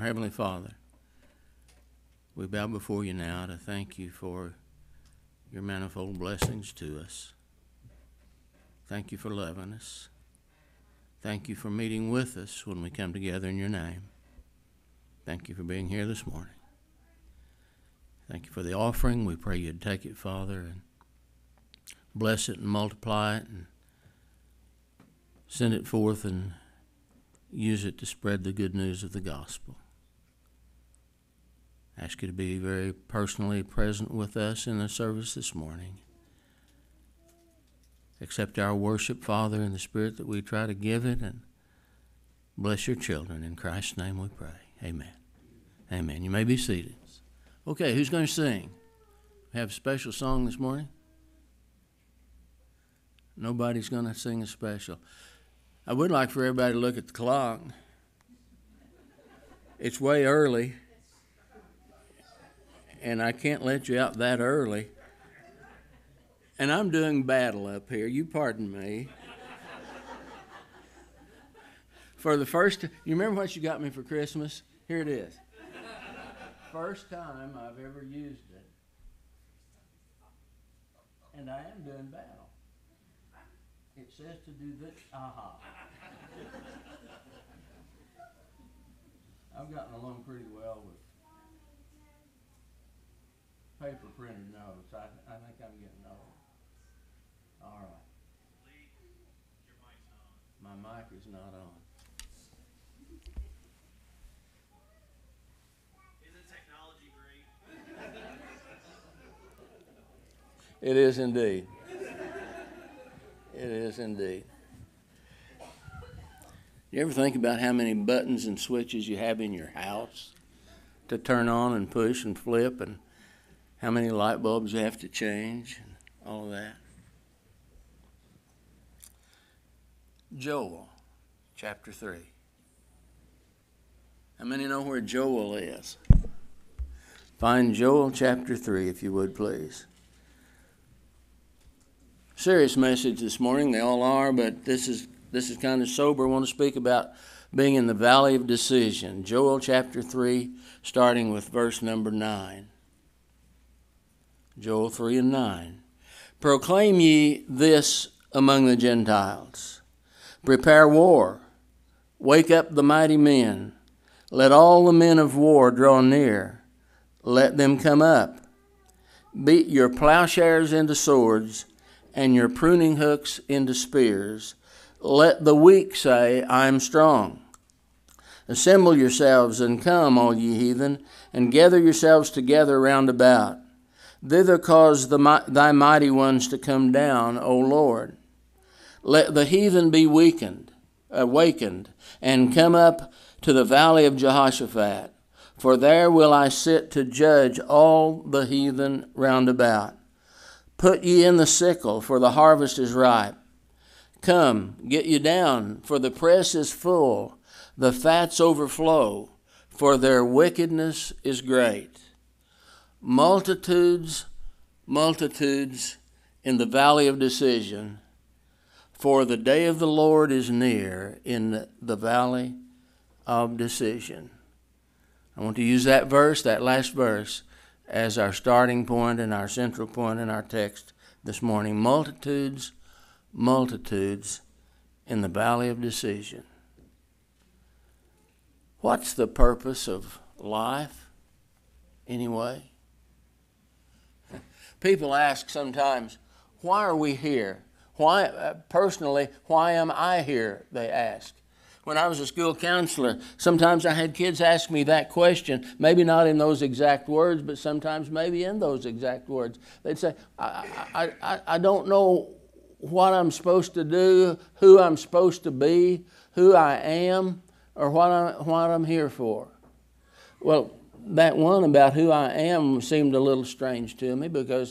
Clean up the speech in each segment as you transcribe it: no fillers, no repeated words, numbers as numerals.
Heavenly Father, we bow before you now to thank you for your manifold blessings to us. Thank you for loving us. Thank you for meeting with us when we come together in your name. Thank you for being here this morning. Thank you for the offering. We pray you'd take it, Father, and bless it and multiply it and send it forth and use it to spread the good news of the gospel. I ask you to be very personally present with us in the service this morning. Accept our worship, Father, in the spirit that we try to give it, and bless your children. In Christ's name we pray. Amen. Amen. You may be seated. Okay, who's going to sing? We have a special song this morning? Nobody's going to sing a special. I would like for everybody to look at the clock. It's way early, and I can't let you out that early. And I'm doing battle up here. You pardon me. For the first, you remember what you got me for Christmas? Here it is. First time I've ever used it. And I am doing battle. It says to do this. Aha. I've gotten along pretty well with paper printed notes. I think I'm getting old. All right. Lee, your mic's on. My mic is not on. Isn't technology great? It is indeed. It is indeed. You ever think about how many buttons and switches you have in your house to turn on and push and flip, and how many light bulbs you have to change and all of that? Joel, chapter 3. How many know where Joel is? Find Joel chapter 3, if you would, please. Serious message this morning. They all are, but this is kind of sober. I want to speak about being in the valley of decision. Joel chapter 3, starting with verse number 9. Joel 3 and 9. Proclaim ye this among the Gentiles. Prepare war. Wake up the mighty men. Let all the men of war draw near. Let them come up. Beat your plowshares into swords, and your pruning hooks into spears. Let the weak say, I am strong. Assemble yourselves and come, all ye heathen, and gather yourselves together round about. Thither cause thy mighty ones to come down, O Lord. Let the heathen be awakened, and come up to the valley of Jehoshaphat. For there will I sit to judge all the heathen round about. Put ye in the sickle, for the harvest is ripe. Come, get you down, for the press is full. The fats overflow, for their wickedness is great. Multitudes, multitudes in the valley of decision, for the day of the Lord is near in the valley of decision. I want to use that verse, that last verse, as our starting point and our central point in our text this morning. Multitudes, multitudes in the valley of decision. What's the purpose of life, anyway? People ask sometimes, why are we here? Why, personally, why am I here, they ask. When I was a school counselor, sometimes I had kids ask me that question, maybe not in those exact words, but sometimes maybe in those exact words. They'd say, I don't know what I'm supposed to do, who I'm supposed to be, who I am, or what I'm here for. Well, that one about who I am seemed a little strange to me, because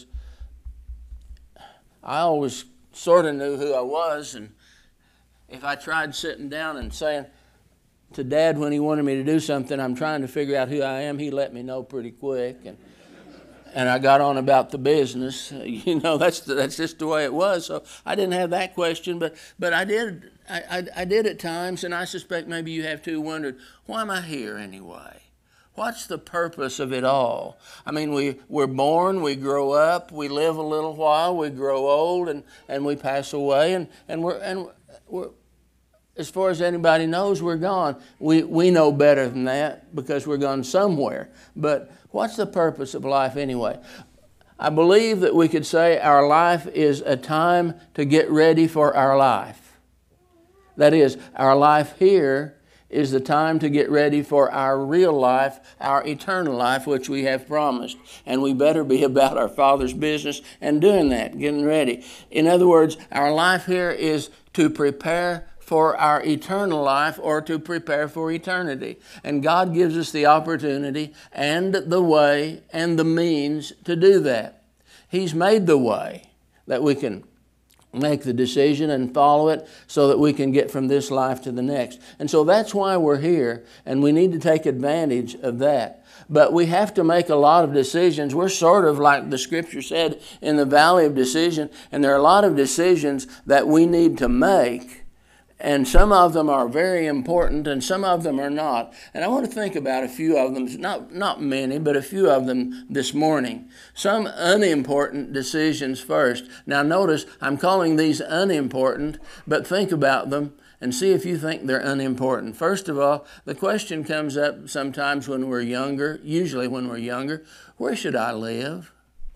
I always sort of knew who I was, and if I tried sitting down and saying to Dad when he wanted me to do something, I'm trying to figure out who I am, he let me know pretty quick, and I got on about the business. You know, that's just the way it was. So I didn't have that question, but I did at times, and I suspect maybe you have too, wondered, why am I here anyway? What's the purpose of it all? I mean, we're born, we grow up, we live a little while, we grow old, and we pass away, and we're as far as anybody knows, we're gone. We know better than that because we're gone somewhere. But what's the purpose of life anyway? I believe that we could say our life is a time to get ready for our life. That is, our life here is the time to get ready for our real life, our eternal life, which we have promised. And we better be about our Father's business and doing that, getting ready. In other words, our life here is to prepare for our eternal life or to prepare for eternity. And God gives us the opportunity and the way and the means to do that. He's made the way that we can make the decision and follow it so that we can get from this life to the next. And so that's why we're here, and we need to take advantage of that. But we have to make a lot of decisions. We're sort of like the scripture said in the valley of decision, and there are a lot of decisions that we need to make. And some of them are very important and some of them are not. And I want to think about a few of them, not many, but a few of them this morning. Some unimportant decisions first. Now notice, I'm calling these unimportant, but think about them and see if you think they're unimportant. First of all, the question comes up sometimes when we're younger, usually when we're younger, where should I live?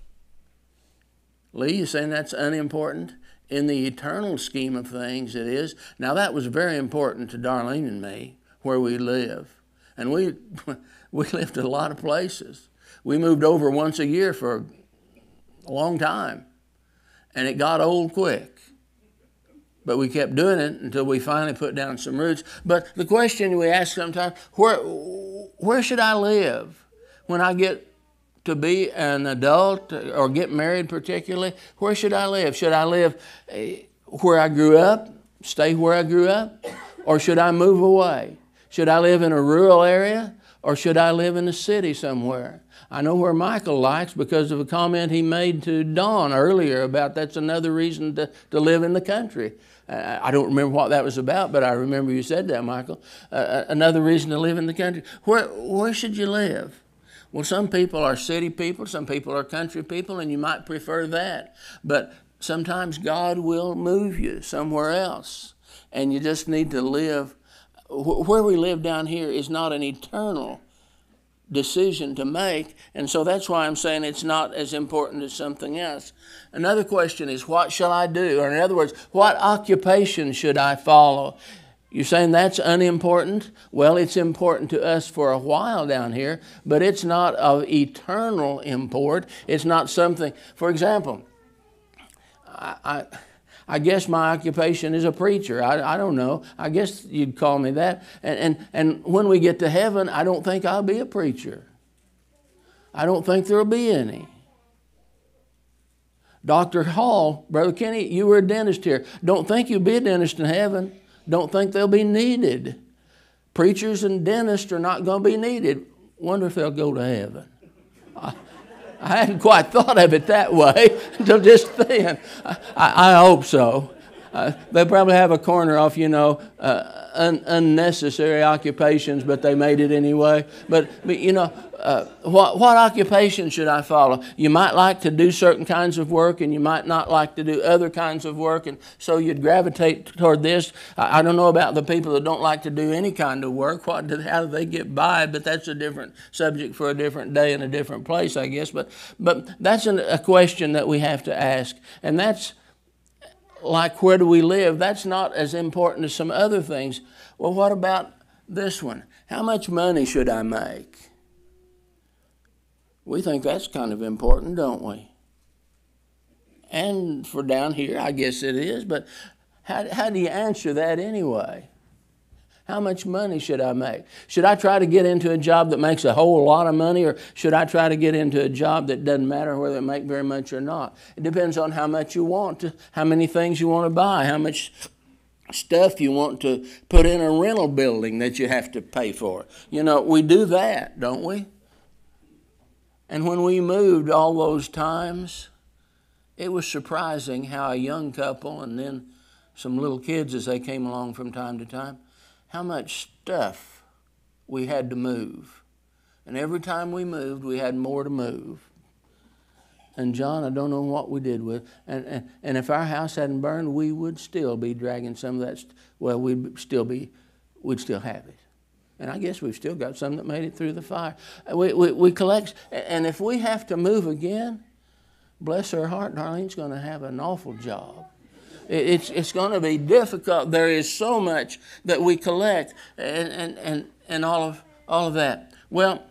Lee, you saying that's unimportant? In the eternal scheme of things, it is. Now, that was very important to Darlene and me, where we live. And we lived in a lot of places. We moved over once a year for a long time. And it got old quick. But we kept doing it until we finally put down some roots. But the question we ask sometimes, where should I live when I get to be an adult or get married particularly? Where should I live? Should I live where I grew up, stay where I grew up, or should I move away? Should I live in a rural area or should I live in a city somewhere? I know where Michael likes because of a comment he made to Dawn earlier about that's another reason to live in the country. I don't remember what that was about, but I remember you said that, Michael. Another reason to live in the country. Where should you live? Well, some people are city people, some people are country people, and you might prefer that. But sometimes God will move you somewhere else, and you just need to live. Where we live down here is not an eternal decision to make, and so that's why I'm saying it's not as important as something else. Another question is, what shall I do? Or in other words, what occupation should I follow? You're saying that's unimportant? Well, it's important to us for a while down here, but it's not of eternal import. It's not something, for example, I guess my occupation is a preacher. I don't know. I guess you'd call me that. And when we get to heaven, I don't think I'll be a preacher. I don't think there'll be any. Dr. Hall, Brother Kenny, you were a dentist here. Don't think you'll be a dentist in heaven. Don't think they'll be needed. Preachers and dentists are not going to be needed. Wonder if they'll go to heaven. I hadn't quite thought of it that way until just then. I hope so. They probably have a corner off, unnecessary occupations, but they made it anyway. But what occupation should I follow? You might like to do certain kinds of work, and you might not like to do other kinds of work, and so you'd gravitate toward this. I don't know about the people that don't like to do any kind of work. How do they get by? But that's a different subject for a different day and a different place, I guess. But that's a question that we have to ask, and that's like, where do we live? That's not as important as some other things. Well, what about this one? How much money should I make? We think that's kind of important, don't we? And for down here, I guess it is, but how do you answer that anyway? How much money should I make? Should I try to get into a job that makes a whole lot of money, or should I try to get into a job that doesn't matter whether it make very much or not? It depends on how much you want, how many things you want to buy, how much stuff you want to put in a rental building that you have to pay for. We do that, don't we? And when we moved all those times, it was surprising how a young couple and then some little kids as they came along from time to time, how much stuff we had to move. And every time we moved, we had more to move. And John, I don't know what we did with it. And if our house hadn't burned, we would still be dragging some of that. We'd still have it. And I guess we've still got some that made it through the fire. We collect. And if we have to move again, bless her heart, Darlene's going to have an awful job. It's going to be difficult. There is so much that we collect and all of that. Well,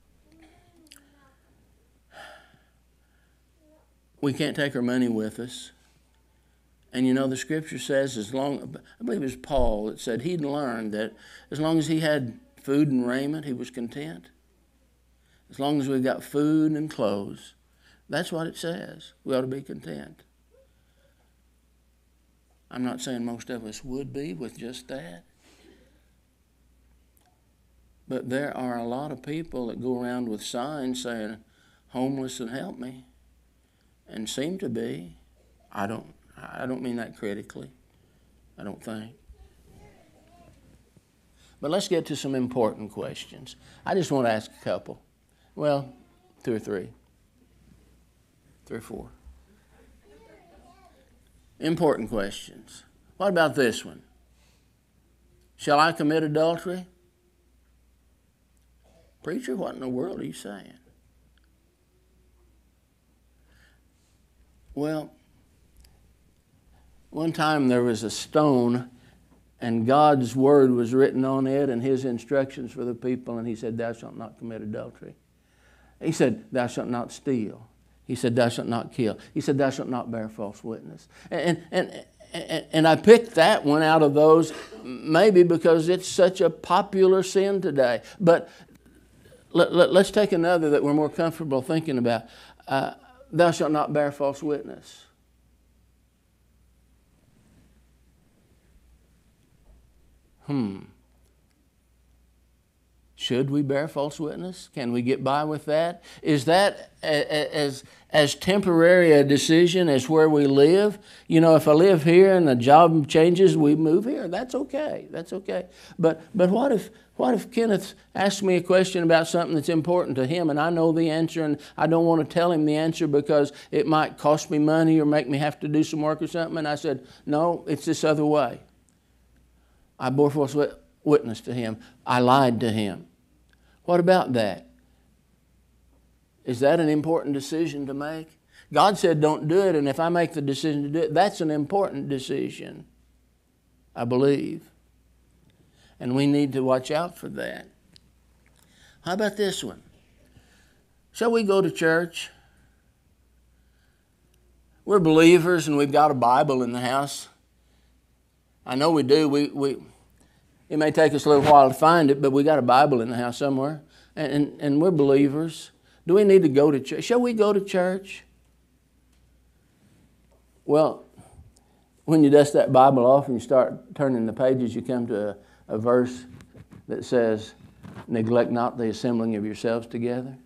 we can't take our money with us. And you know, the scripture says, I believe it was Paul that said he'd learned that as long as he had food and raiment, he was content. As long as we've got food and clothes, that's what it says. We ought to be content. I'm not saying most of us would be with just that. But there are a lot of people that go around with signs saying, homeless and help me. And seem to be. I don't mean that critically. I don't think. But let's get to some important questions. I just want to ask a couple. Well, 2 or 3. 3 or 4. Important questions. What about this one? Shall I commit adultery? Preacher, what in the world are you saying? Well, one time there was a stone and God's word was written on it and his instructions for the people, and he said, thou shalt not commit adultery. He said, thou shalt not steal. He said, thou shalt not kill. He said, thou shalt not bear false witness. And I picked that one out of those maybe because it's such a popular sin today. But let's take another that we're more comfortable thinking about. Thou shalt not bear false witness. Should we bear false witness? Can we get by with that? Is that as temporary a decision as where we live? You know, if I live here and the job changes, we move here. That's okay. That's okay. But what if Kenneth asks me a question about something that's important to him and I know the answer and I don't want to tell him the answer because it might cost me money or make me have to do some work or something, and I said, no, it's this other way. I bore false witness to him. I lied to him. What about that? Is that an important decision to make? God said don't do it, and if I make the decision to do it, that's an important decision, I believe. And we need to watch out for that. How about this one? Shall we go to church? We're believers and we've got a Bible in the house. I know we do. It may take us a little while to find it, but we got a Bible in the house somewhere. And we're believers. Do we need to go to church? Shall we go to church? Well, when you dust that Bible off and you start turning the pages, you come to a verse that says, neglect not the assembling of yourselves together.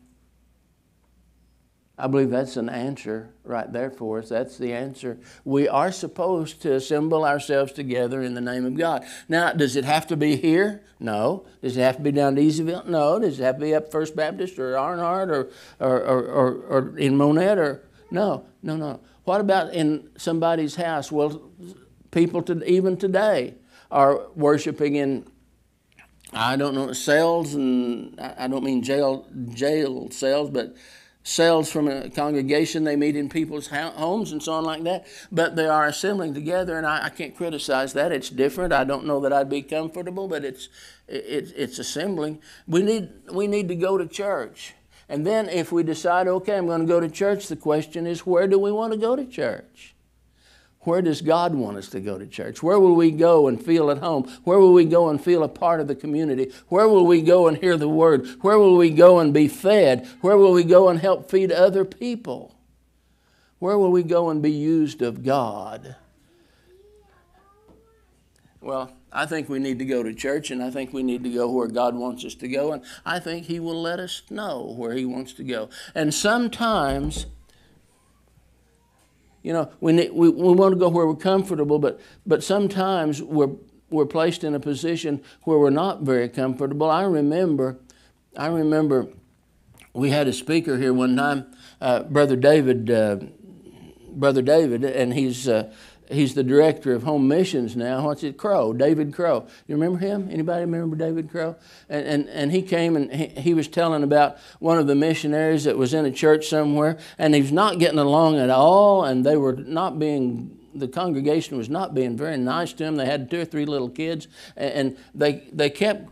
I believe that's an answer right there for us. That's the answer. We are supposed to assemble ourselves together in the name of God. Now, does it have to be here? No. Does it have to be down to Easyville? No. Does it have to be up First Baptist or Arnhart or in Monette? Or no. What about in somebody's house? Well, people even today are worshiping in, I don't know, cells, and I don't mean jail cells, but cells from a congregation. They meet in people's homes and so on like that. But they are assembling together, and I can't criticize that. It's different. I don't know that I'd be comfortable, but it's assembling. We need to go to church. And then if we decide, okay, I'm going to go to church, the question is, where do we want to go to church? Where does God want us to go to church? Where will we go and feel at home? Where will we go and feel a part of the community? Where will we go and hear the word? Where will we go and be fed? Where will we go and help feed other people? Where will we go and be used of God? Well, I think we need to go to church, and I think we need to go where God wants us to go, and I think He will let us know where He wants to go. And sometimes, you know, we want to go where we're comfortable, but sometimes we're placed in a position where we're not very comfortable. I remember We had a speaker here one time, Brother David, and he's the director of home missions now. What's it? Crow, David Crow. You remember him? Anybody remember David Crow? And he came and he was telling about one of the missionaries that was in a church somewhere, and he was not getting along at all, and they were not being. The congregation was not being very nice to him. They had 2 or 3 little kids, and they kept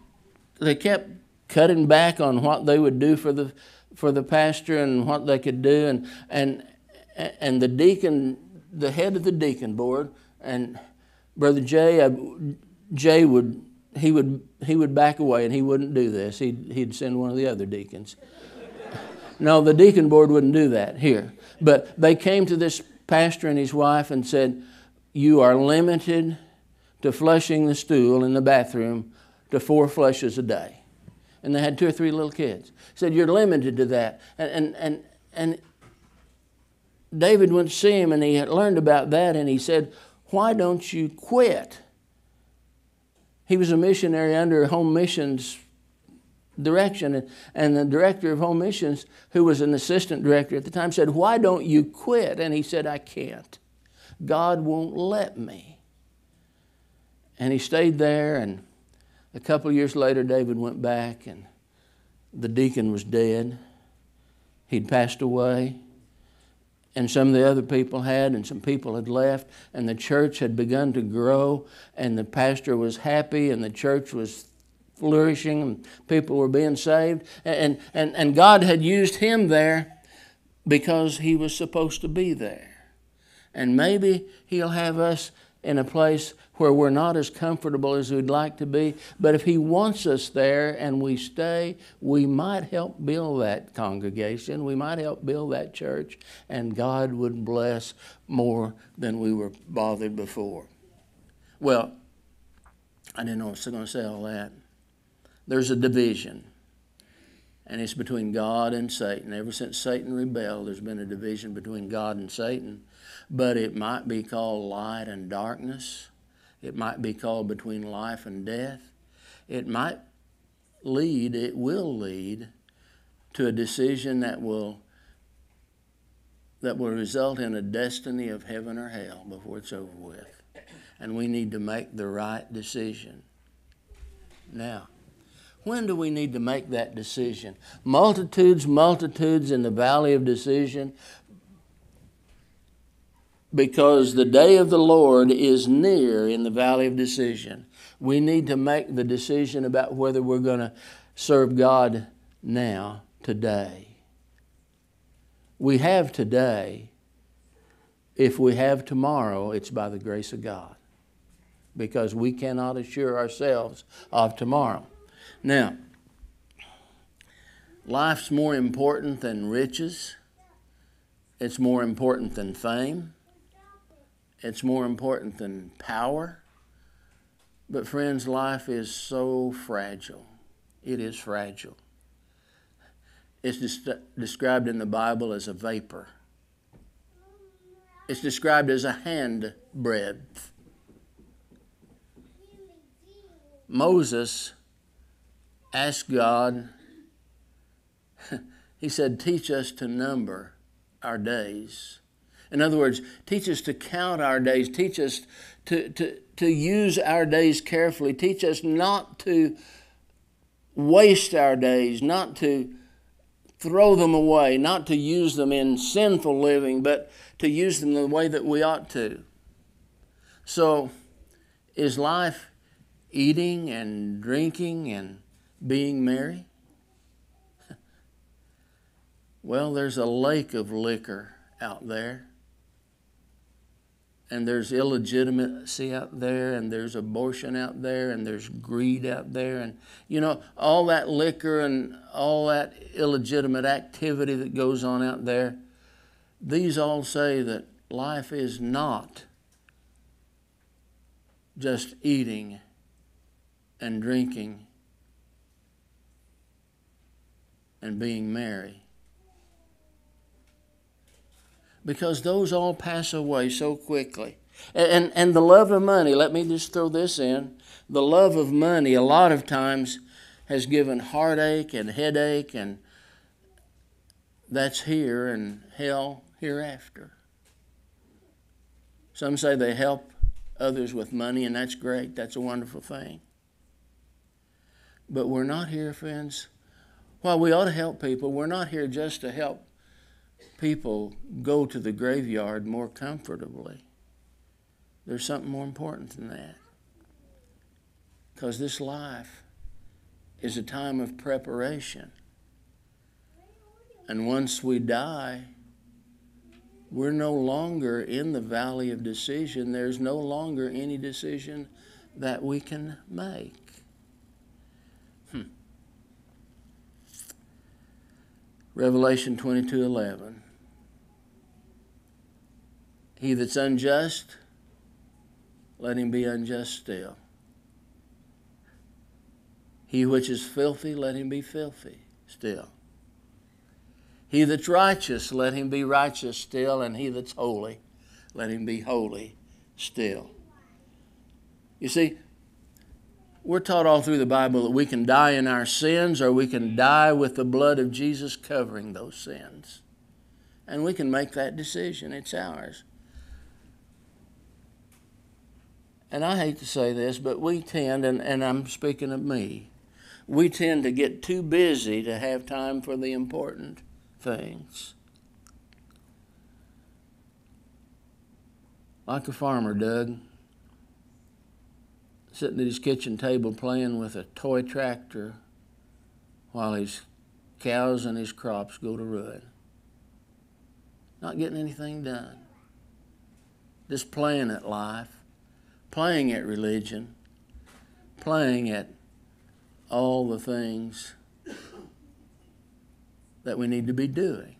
cutting back on what they would do for the pastor and what they could do, and the deacon, the head of the deacon board, and Brother Jay would back away, and he wouldn't do this. He'd send one of the other deacons. No, the deacon board wouldn't do that here. But they came to this pastor and his wife and said, "You are limited to flushing the stool in the bathroom to 4 flushes a day." And they had 2 or 3 little kids. Said, "You're limited to that." And David went to see him, and he had learned about that, and he said, "Why don't you quit?" He was a missionary under home missions direction, and the director of home missions, who was an assistant director at the time, said, "Why don't you quit?" And he said, "I can't. God won't let me." And he stayed there, and a couple of years later, David went back, and the deacon was dead. He'd passed away, and some of the other people had, and some people had left, and the church had begun to grow, and the pastor was happy, and the church was flourishing, and people were being saved, and God had used him there because he was supposed to be there. And maybe he'll have us in a place where we're not as comfortable as we'd like to be, but if he wants us there and we stay, we might help build that congregation, we might help build that church, and God would bless more than we were bothered before. Well, I didn't know I was going to say all that. There's a division, and it's between God and Satan. Ever since Satan rebelled, there's been a division between God and Satan, but it might be called light and darkness. It might be called between life and death. It will lead to a decision that will result in a destiny of heaven or hell before it's over with. And we need to make the right decision. Now, when do we need to make that decision? Multitudes in the valley of decision, because the day of the Lord is near in the valley of decision. We need to make the decision about whether we're going to serve God now, today. We have today. If we have tomorrow, it's by the grace of God, because we cannot assure ourselves of tomorrow. Now, life's more important than riches. It's more important than fame. It's more important than power. But friends, life is so fragile. It is fragile. It's described in the Bible as a vapor. It's described as a hand breadth. Moses asked God, he said, "Teach us to number our days." In other words, teach us to count our days. Teach us to use our days carefully. Teach us not to waste our days, not to throw them away, not to use them in sinful living, but to use them the way that we ought to. So, is life eating and drinking and being merry? Well, there's a lake of liquor out there, and there's illegitimacy out there, and there's abortion out there, and there's greed out there, and all that liquor and all that illegitimate activity that goes on out there. These all say that life is not just eating and drinking and being merry, because those all pass away so quickly. And the love of money, let me just throw this in. The love of money a lot of times has given heartache and headache and that's here and hell hereafter. Some say they help others with money, and that's great. That's a wonderful thing. But we're not here, friends. While we ought to help people, we're not here just to help people go to the graveyard more comfortably. There's something more important than that. Because this life is a time of preparation. And once we die, we're no longer in the valley of decision. There's no longer any decision that we can make. Revelation 22:11. He that's unjust, let him be unjust still. He which is filthy, let him be filthy still. He that's righteous, let him be righteous still. And he that's holy, let him be holy still. You see, we're taught all through the Bible that we can die in our sins, or we can die with the blood of Jesus covering those sins. And we can make that decision. It's ours. And I hate to say this, but we tend, and I'm speaking of me, we tend to get too busy to have time for the important things. Like a farmer, Doug, sitting at his kitchen table playing with a toy tractor while his cows and his crops go to ruin. Not getting anything done. Just playing at life, playing at religion, playing at all the things that we need to be doing.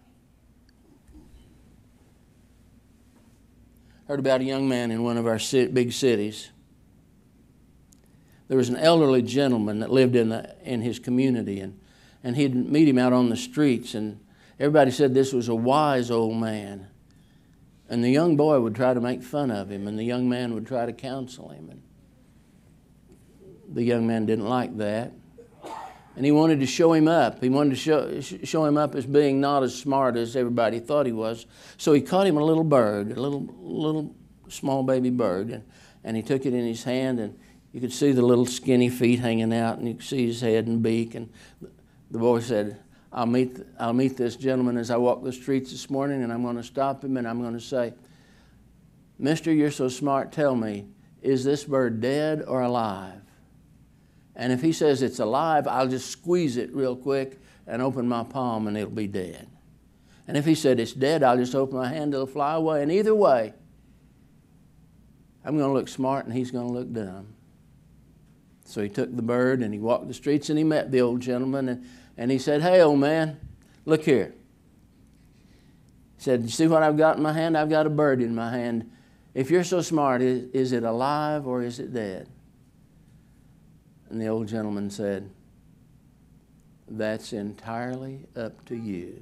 Heard about a young man in one of our big cities. There was an elderly gentleman that lived in his community, and he'd meet him out on the streets, and everybody said this was a wise old man. And the young boy would try to make fun of him, and the young man would try to counsel him. And the young man didn't like that. And he wanted to show him up. He wanted to show him up as being not as smart as everybody thought he was. So he caught him a little bird, a little small baby bird, and he took it in his hand, and you could see the little skinny feet hanging out, and you could see his head and beak. And the boy said, I'll meet this gentleman as I walk the streets this morning, and I'm going to stop him, and I'm going to say, Mister, you're so smart, tell me, is this bird dead or alive? And if he says it's alive, I'll just squeeze it real quick and open my palm, and it'll be dead. And if he said it's dead, I'll just open my hand, it'll fly away. And either way, I'm going to look smart, and he's going to look dumb. So he took the bird, and he walked the streets, and he met the old gentleman, and he said, hey, old man, look here. He said, you see what I've got in my hand? I've got a bird in my hand. If you're so smart, is it alive or is it dead? And the old gentleman said, that's entirely up to you.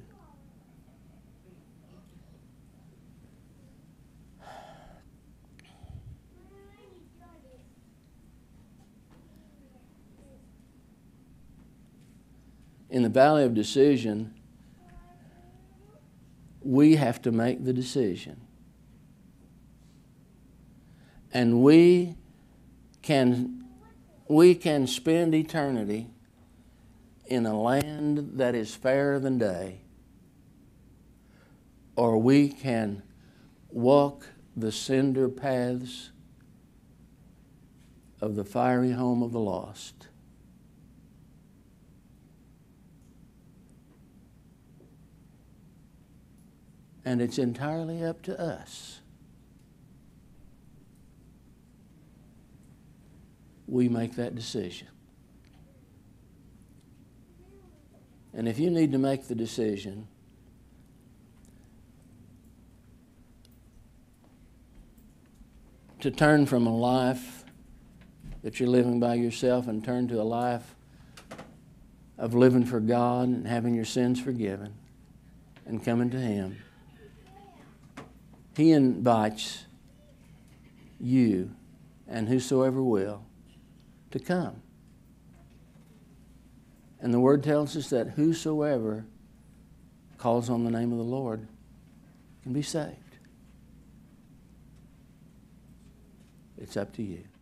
In the valley of decision, we have to make the decision. And we can spend eternity in a land that is fairer than day, or we can walk the cinder paths of the fiery home of the lost. And it's entirely up to us. We make that decision. And if you need to make the decision to turn from a life that you're living by yourself and turn to a life of living for God and having your sins forgiven and coming to Him, He invites you and whosoever will to come. And the Word tells us that whosoever calls on the name of the Lord can be saved. It's up to you.